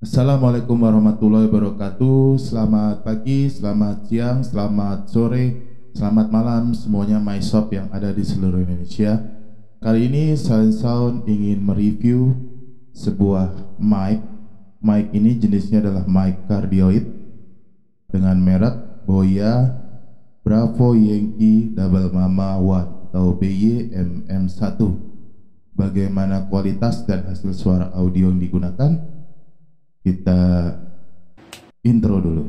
Assalamualaikum warahmatullahi wabarakatuh. Selamat pagi, selamat siang, selamat sore, selamat malam semuanya my shop yang ada di seluruh Indonesia. Kali ini Silent Sound ingin mereview sebuah mic. Mic ini jenisnya adalah mic cardioid dengan merek Boya Bravo Yankee Double Mama One atau BYMM1. Bagaimana kualitas dan hasil suara audio yang digunakan? Kita intro dulu.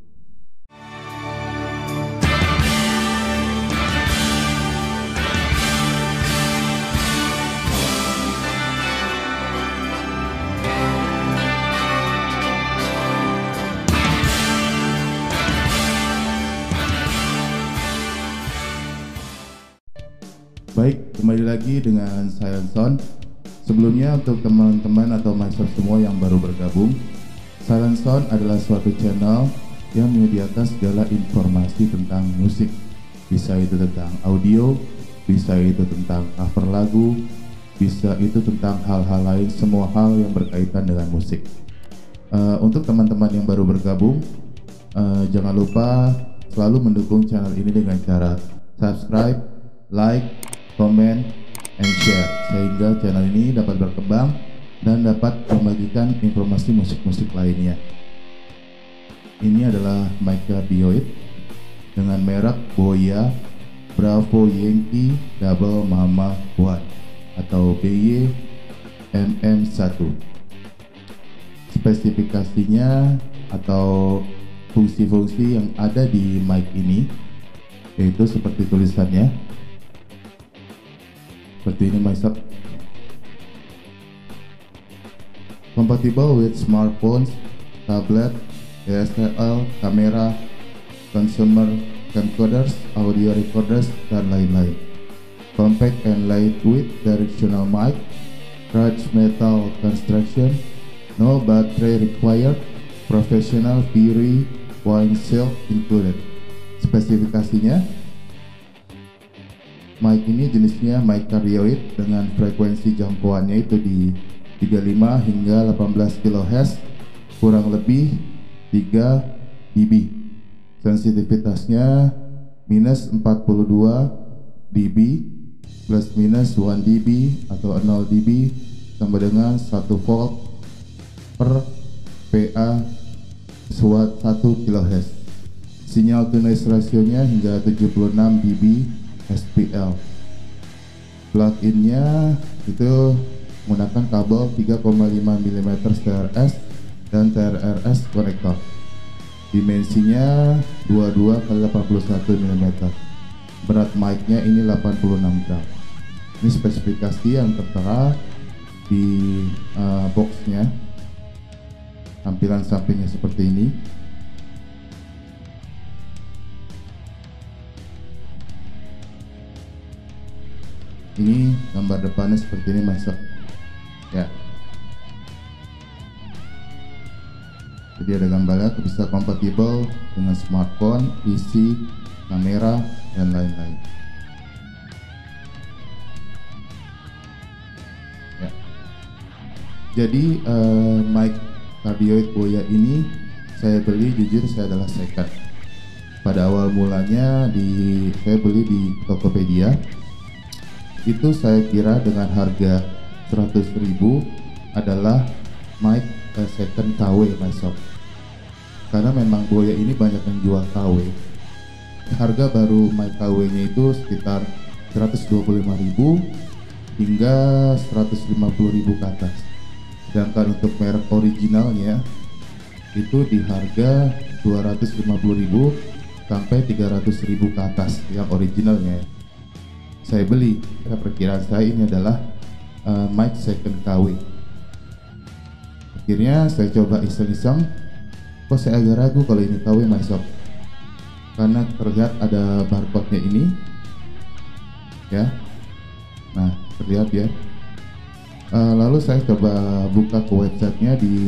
Baik, kembali lagi dengan Silent Sound. Sebelumnya untuk teman-teman atau master semua yang baru bergabung, Silent Sound adalah suatu channel yang menyediakan segala informasi tentang musik. Bisa itu tentang audio, bisa itu tentang cover lagu, bisa itu tentang hal-hal lain, semua hal yang berkaitan dengan musik. Untuk teman-teman yang baru bergabung, jangan lupa selalu mendukung channel ini dengan cara subscribe, like, comment, and share sehingga channel ini dapat berkembang dan dapat membagikan informasi musik-musik lainnya. Ini adalah mic cardioid dengan merek Boya Bravo Yankee Double Mama One atau BYMM1. Spesifikasinya atau fungsi-fungsi yang ada di mic ini yaitu seperti tulisannya. Seperti ini myself. Compatible with smartphones, tablet, DSLR, kamera, consumer camcorders, audio recorders, dan lain-lain. Compact and lightweight directional mic, brushed metal construction, no battery required, professional Fury wine seal included. Spesifikasinya, mic ini jenisnya mic cardioid dengan frekuensi jangkauannya itu di 35 hingga 18 kHz, kurang lebih 3 dB. Sensitivitasnya minus 42 dB plus minus 1 dB atau 0 dB sama dengan 1 volt per PA 1 kHz. Sinyal to noise rasionya hingga 76 dB SPL. Plug-innya itu menggunakan kabel 3,5 mm TRS dan TRS konektor. Dimensinya 22 x 81 mm. Berat mic-nya ini 86 gram. Ini spesifikasi yang tertera di boxnya. Tampilan sampingnya seperti ini. Ini gambar depannya seperti ini masuk ya. Jadi ada gambarnya, bisa kompatibel dengan smartphone, PC, kamera, dan lain-lain ya. Jadi mic cardioid Boya ini saya beli, jujur saya adalah second. Pada awal mulanya saya beli di Tokopedia. Itu saya kira dengan harga 100.000 adalah mic second KW myself. Karena memang Boya ini banyak yang jual KW. Harga baru mic KW-nya itu sekitar 125.000 hingga 150.000 ke atas. Sedangkan untuk merek originalnya itu di harga 250.000 sampai 300.000 ke atas yang originalnya. Saya beli, perkiraan saya ini adalah mic second KW. Akhirnya saya coba iseng-iseng, kok saya agak ragu kalau ini KW myself, karena terlihat ada barcode-nya ini ya. Nah, terlihat ya. Lalu saya coba buka ke websitenya di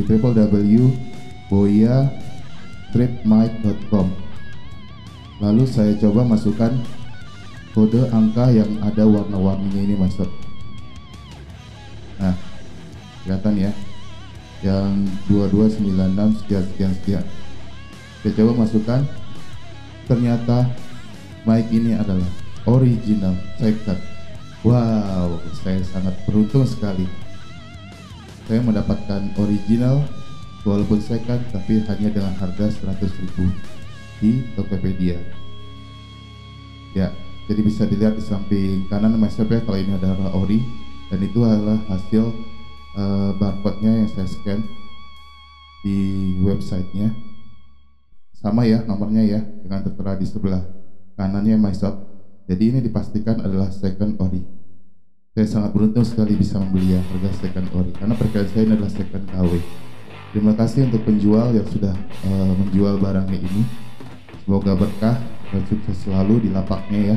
www.boya-mic.com. Lalu saya coba masukkan kode angka yang ada warna-warninya ini masuk. Nah, kelihatan ya. yang 2296 sekian sekian sekian. Saya coba masukkan, ternyata mic ini adalah original second. Wow, saya sangat beruntung sekali. Saya mendapatkan original walaupun second, tapi hanya dengan harga 100.000 di Tokopedia. Ya, jadi bisa dilihat di samping kanan MyShop ya, kalau ini adalah ori, dan itu adalah hasil barcode-nya yang saya scan di websitenya. Sama ya nomornya ya, dengan tertera di sebelah kanannya MyShop. Jadi ini dipastikan adalah second ori. Saya sangat beruntung sekali bisa membeli yang harga second ori, karena perkiraan saya ini adalah second KW. Terima kasih untuk penjual yang sudah menjual barangnya ini. Semoga berkah dan sukses selalu di lapaknya ya.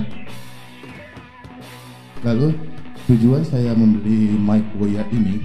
Lalu tujuan saya membeli mic Boya ini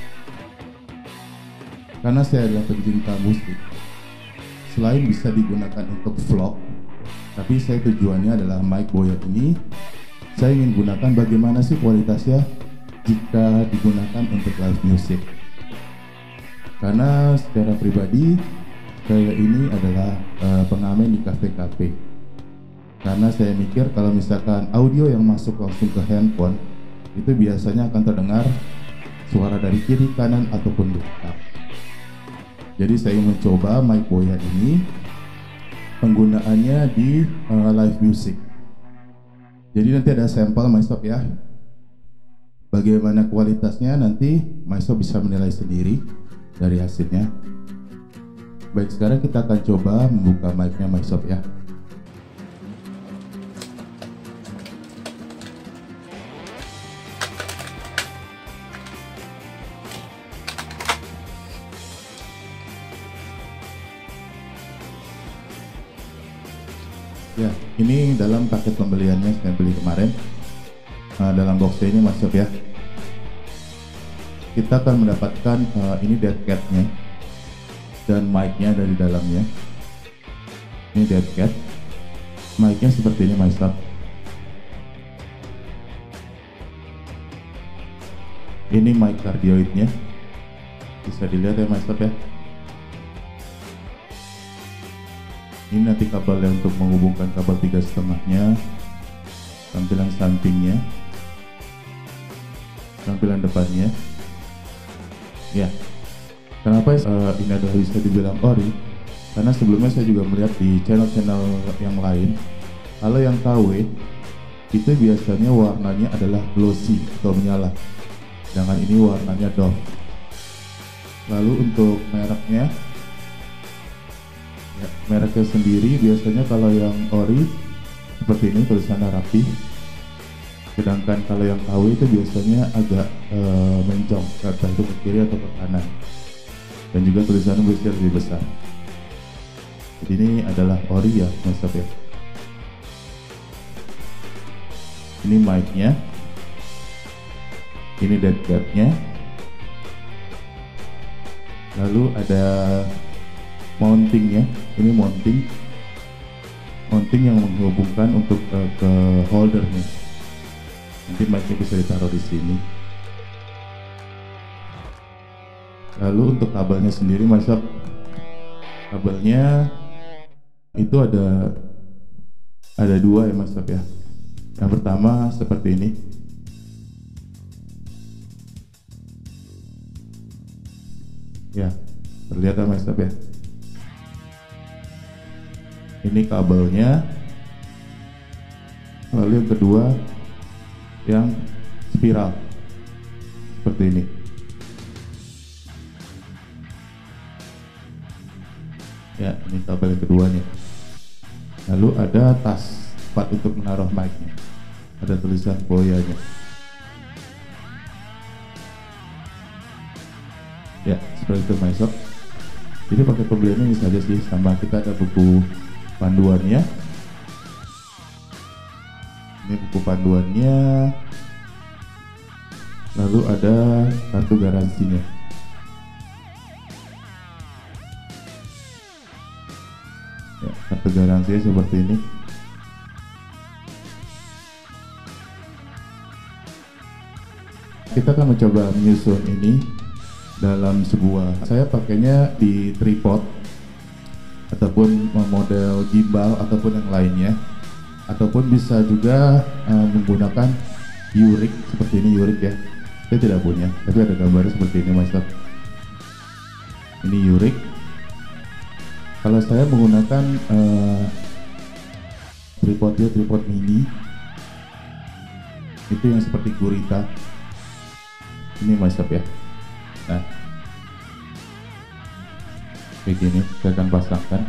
karena saya adalah pencinta musik. Selain bisa digunakan untuk vlog, tapi saya tujuannya adalah mic Boya ini saya ingin gunakan bagaimana sih kualitasnya jika digunakan untuk live music. Karena secara pribadi saya ini adalah pengamen di kafe-kafe. Karena saya mikir kalau misalkan audio yang masuk langsung ke handphone itu biasanya akan terdengar suara dari kiri, kanan ataupun belakang. Jadi saya mencoba mic Boya ini penggunaannya di live music. Jadi nanti ada sampel MyShop ya. Bagaimana kualitasnya nanti MyShop bisa menilai sendiri dari hasilnya. Baik, sekarang kita akan coba membuka mic-nya MyShop ya. Ya, ini dalam paket pembeliannya saya beli kemarin. Dalam boxnya ini MyShop ya. Kita akan mendapatkan ini dead cat-nya dan mic-nya dari dalamnya. Ini dead cat. Mic-nya seperti ini MyShop. Ini mic cardioid-nya. Bisa dilihat ya MyShop ya. Ini nanti kabelnya untuk menghubungkan kabel 3,5-nya, tampilan sampingnya, tampilan depannya. Ya, kenapa ini adalah bisa dibilang ori? Karena sebelumnya saya juga melihat di channel-channel yang lain, kalau yang KW itu biasanya warnanya adalah glossy atau menyala, sedangkan ini warnanya doff. Lalu untuk mereknya, ya, mereknya sendiri biasanya kalau yang ori seperti ini tulisannya rapi, sedangkan kalau yang KW itu biasanya agak mencong, entah itu ke kiri atau ke kanan, dan juga tulisannya biasanya lebih besar. Jadi ini adalah ori ya MyShop ya. Ini mic-nya, ini dead cat-nya, lalu ada mountingnya. Ini mounting yang menghubungkan untuk ke holdernya. Nanti mic-nya bisa ditaruh di sini. Lalu untuk kabelnya sendiri MyShop, kabelnya itu ada dua ya MyShop ya. Yang pertama seperti ini. Ya, terlihat ya MyShop ya. Ini kabelnya. Lalu yang kedua yang spiral seperti ini. Ya, ini kabel yang keduanya. Lalu ada tas tempat untuk menaruh mic-nya. Ada tulisan Boyanya. Ya, seperti itu MyShop. Jadi pakai pembeliannya ini saja sih, sama kita ada buku panduannya. Ini buku panduannya. Lalu ada kartu garansinya. Ya, kartu garansinya seperti ini. Kita akan mencoba menyusun ini dalam sebuah, saya pakainya di tripod ataupun model gimbal ataupun yang lainnya, ataupun bisa juga menggunakan yurik seperti ini. Yurik ya, saya tidak punya, tapi ada gambarnya seperti ini Mas Sob. Ini yurik. Kalau saya menggunakan tripodnya tripod mini, itu yang seperti gurita ini Mas Sob ya. Nah, kayak gini saya akan pasangkan.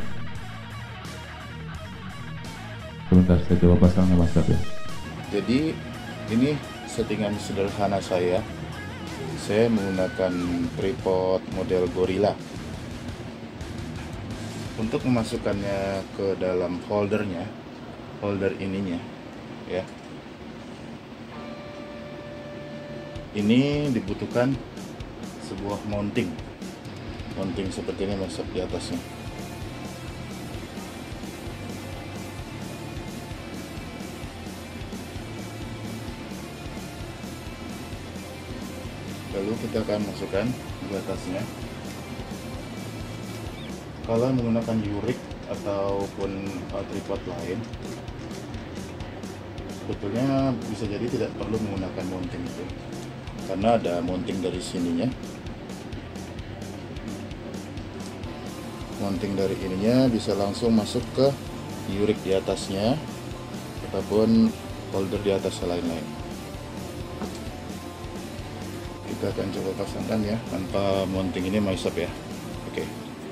Sebentar, saya coba pasangnya Mas Sob ya. Jadi ini settingan sederhana saya. Saya menggunakan tripod model Gorilla. Untuk memasukkannya ke dalam holdernya, holder ininya ya, ini dibutuhkan sebuah mounting seperti ini masuk di atasnya. Lalu kita akan masukkan di atasnya. Kalau menggunakan yurik ataupun tripod lain, sebetulnya bisa jadi tidak perlu menggunakan mounting itu, karena ada mounting dari sininya. Mounting dari ininya bisa langsung masuk ke yurik di atasnya ataupun holder di atas lain-lain. Kita akan coba pasangkan ya tanpa mounting ini My Sob ya. Oke.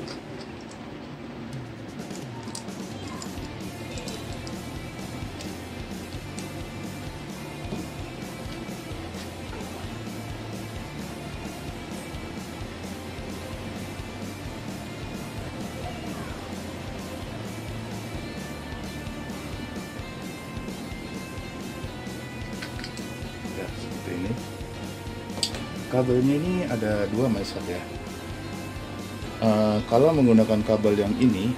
Ya, seperti ini. Kabelnya ini ada dua My Sob ya. Kalau menggunakan kabel yang ini,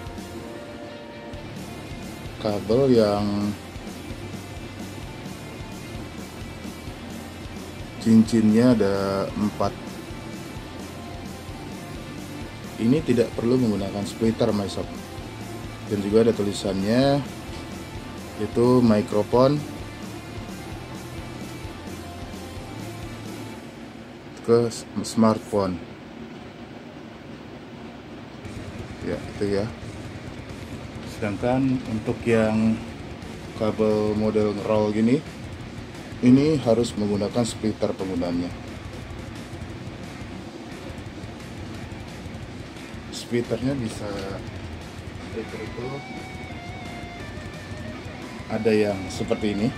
kabel yang cincinnya ada 4, ini tidak perlu menggunakan splitter My Sob. Dan juga ada tulisannya itu mikrofon ke smartphone ya, itu ya. Sedangkan untuk yang kabel model roll gini, ini harus menggunakan splitter penggunanya. Splitternya bisa splitter itu ada yang seperti ini,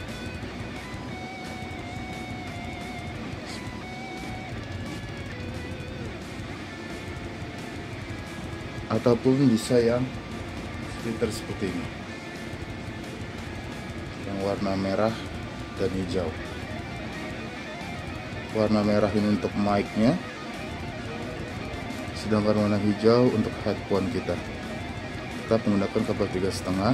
ataupun bisa yang splitter seperti ini, yang warna merah dan hijau. Warna merah ini untuk mic-nya, sedangkan warna hijau untuk headphone kita. Kita menggunakan kabel 3,5.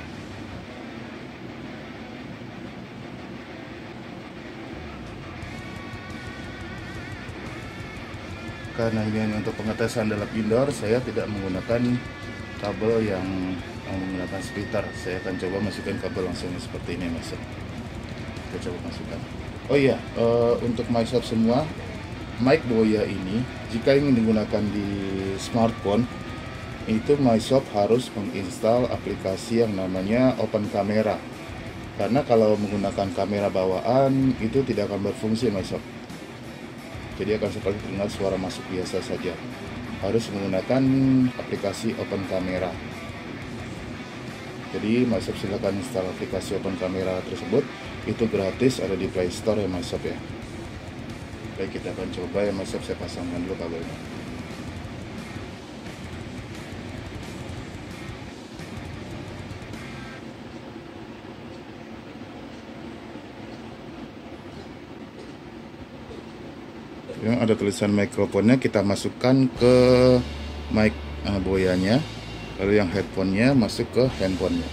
Karena ini hanya untuk pengetesan dalam indoor, saya tidak menggunakan kabel yang menggunakan splitter. Saya akan coba masukkan kabel langsung seperti ini Mas Sob. Kita coba masukkan. Oh iya, untuk My Sob semua, mic Boya ini jika ingin digunakan di smartphone, itu My Sob harus menginstal aplikasi yang namanya Open Camera. Karena kalau menggunakan kamera bawaan itu tidak akan berfungsi My Sob. Jadi akan seperti terdengar suara masuk biasa saja. Harus menggunakan aplikasi Open Camera. Jadi My Sob silakan install aplikasi Open Camera tersebut. Itu gratis, ada di Play Store ya My Sob ya. Baik, kita akan coba ya My Sob. Saya pasangkan dulu kabelnya. Yang ada tulisan mikrofonnya kita masukkan ke mic boyanya, lalu yang headphone-nya masuk ke handphone-nya.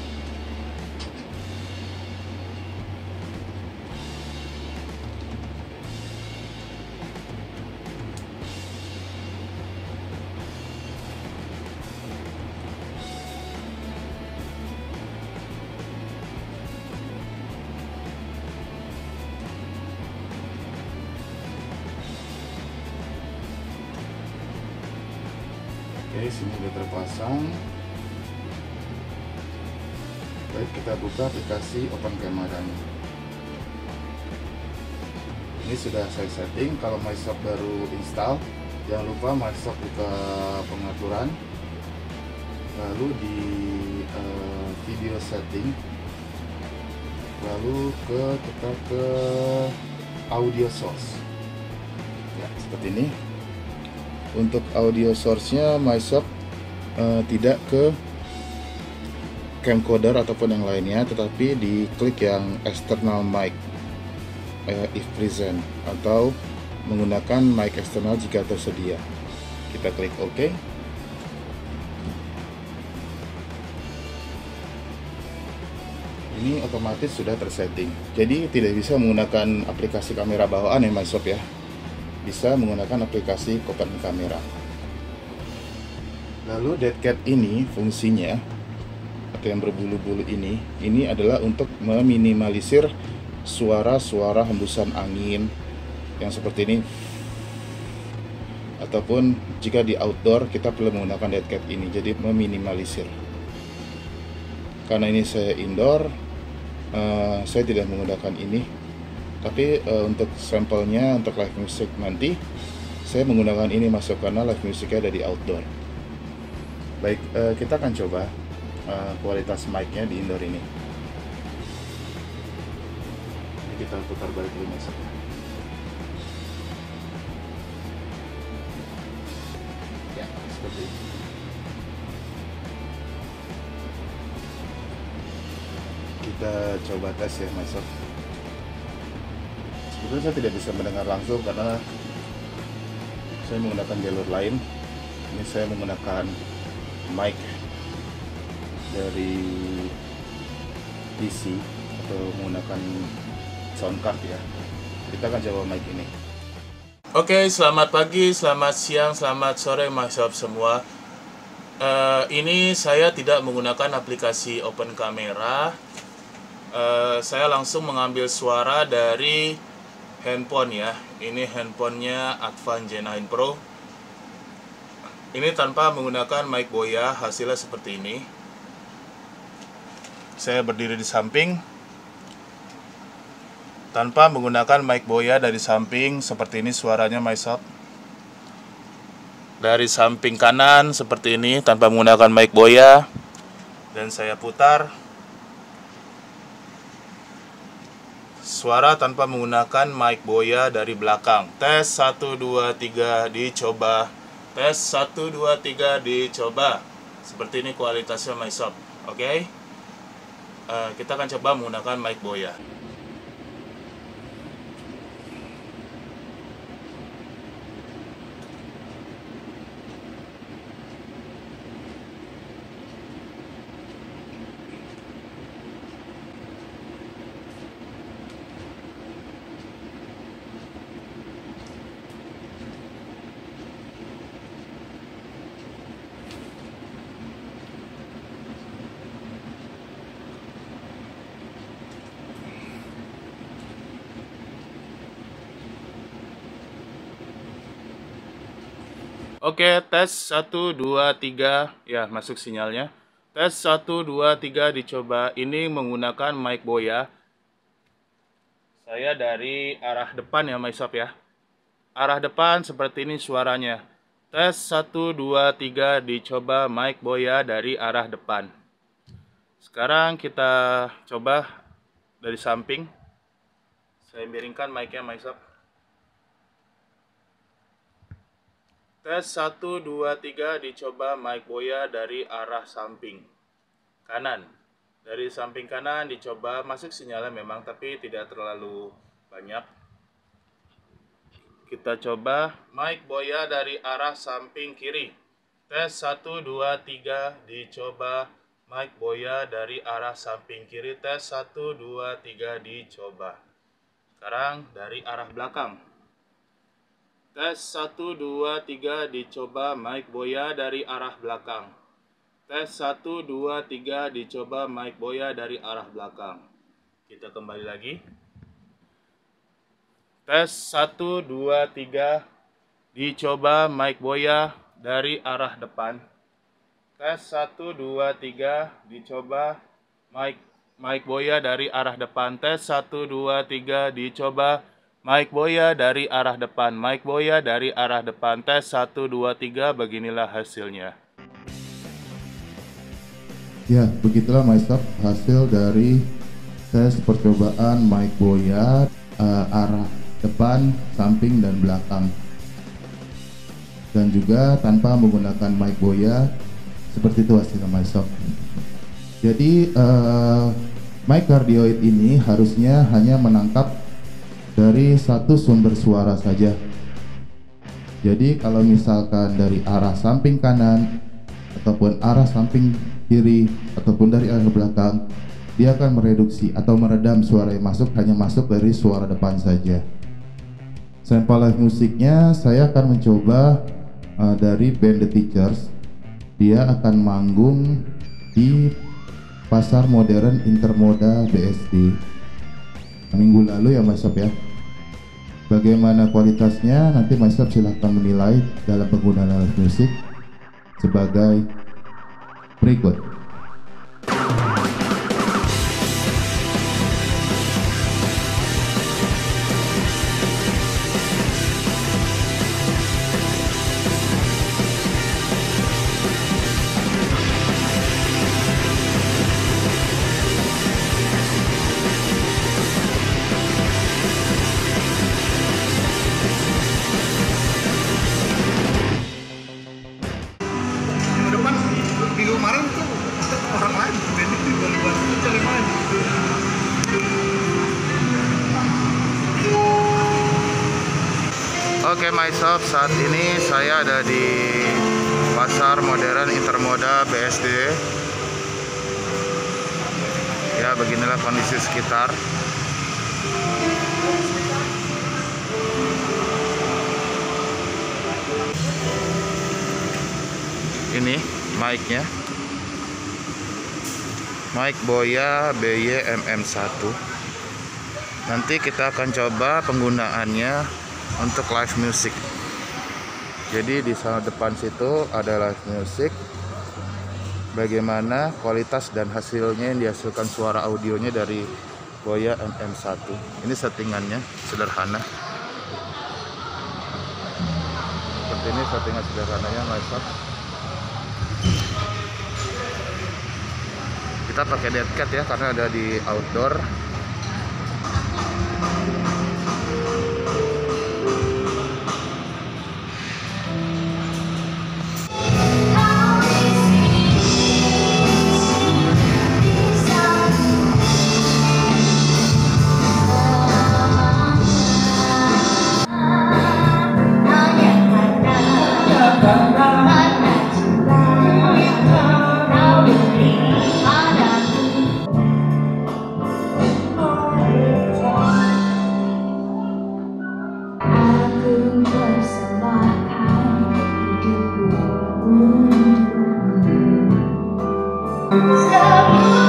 Oke, sini udah terpasang. Baik, kita buka aplikasi Open Camera-nya. Ini sudah saya setting. Kalau MyShop baru install, jangan lupa MyShop buka pengaturan, lalu di video setting, lalu kita ke audio source. Ya, seperti ini. Untuk audio source-nya MyShop tidak ke camcorder ataupun yang lainnya, tetapi diklik yang external mic if present, atau menggunakan mic eksternal jika tersedia. Kita klik OK. Ini otomatis sudah tersetting, jadi tidak bisa menggunakan aplikasi kamera bawaan ya MyShop ya, bisa menggunakan aplikasi Open Camera. Lalu dead cat ini fungsinya, atau yang berbulu-bulu ini adalah untuk meminimalisir suara-suara hembusan angin yang seperti ini, ataupun jika di outdoor kita perlu menggunakan dead cat ini, jadi meminimalisir. Karena ini saya indoor, saya tidak menggunakan ini, tapi untuk sampelnya untuk live music nanti saya menggunakan ini masuk, karena live musiknya ada di outdoor. Baik, kita akan coba kualitas mic-nya di indoor ini. Kita putar balik dulu masuk. Ya, seperti ini. Kita coba tes ya MyShop. Sebetulnya saya tidak bisa mendengar langsung karena saya menggunakan jalur lain. Ini saya menggunakan mic dari PC atau menggunakan sound card ya. Kita akan coba mic ini. Oke, selamat pagi, selamat siang, selamat sore MyShop semua. Ini saya tidak menggunakan aplikasi Open Camera. Saya langsung mengambil suara dari handphone ya. Ini handphonenya Advan J9 Pro. Ini tanpa menggunakan mic Boya, hasilnya seperti ini. Saya berdiri di samping tanpa menggunakan mic Boya, dari samping seperti ini suaranya MyShop. Dari samping kanan seperti ini tanpa menggunakan mic Boya, dan saya putar suara tanpa menggunakan mic Boya dari belakang. Tes 1 2 3 dicoba. Tes 1 2 3 dicoba. Seperti ini kualitasnya MyShop. Oke. Kita akan coba menggunakan mic Boya. Oke, tes 1 2 3 ya, masuk sinyalnya. Tes 1 2 3 dicoba. Ini menggunakan mic Boya. Saya dari arah depan ya MyShop ya. Arah depan seperti ini suaranya. Tes 1 2 3 dicoba mic Boya dari arah depan. Sekarang kita coba dari samping. Saya miringkan mic-nya MyShop. Tes 1 2 3 dicoba mic Boya dari arah samping kanan. Dari samping kanan dicoba, masuk sinyalnya memang, tapi tidak terlalu banyak. Kita coba mic Boya dari arah samping kiri. Tes 1 2 3 dicoba mic Boya dari arah samping kiri. Tes 1 2 3 dicoba. Sekarang dari arah belakang. Tes 1 2 3 dicoba mic Boya dari arah belakang. Tes 1 2 3 dicoba mic Boya dari arah belakang. Kita kembali lagi. Tes 1 2 3 dicoba mic Boya dari arah depan. Tes 1 2 3 dicoba. Mike Boya dari arah depan. Tes 1 2 3 dicoba. Mike Boya dari arah depan. Mike Boya dari arah depan. Tes 1 2 3, beginilah hasilnya. Ya, begitulah myself hasil dari tes percobaan Mike Boya arah depan, samping, dan belakang. Dan juga tanpa menggunakan Mike Boya, seperti itu hasilnya myself. Jadi mic cardioid ini harusnya hanya menangkap dari satu sumber suara saja. Jadi kalau misalkan dari arah samping kanan ataupun arah samping kiri ataupun dari arah belakang, dia akan mereduksi atau meredam suara yang hanya masuk dari suara depan saja. Sampel live musiknya saya akan mencoba dari band The Teachers. Dia akan manggung di Pasar Modern Intermoda BSD minggu lalu ya Mas Sob ya. Bagaimana kualitasnya nanti Mas Sob silahkan menilai dalam penggunaan alat musik sebagai berikut. Minggu kemarin tuh orang lain band itu buat cari main. Oke myself, saat ini saya ada di Pasar Modern Intermoda BSD. Ya, beginilah kondisi sekitar. Ini mic-nya, Mike Boya BY-MM1. Nanti kita akan coba penggunaannya untuk live music. Jadi di sana depan situ ada live music. Bagaimana kualitas dan hasilnya yang dihasilkan suara audionya dari Boya MM1. Ini settingannya sederhana. Seperti ini settingan sederhananya myself. Kita pakai dead cat ya karena ada di outdoor. So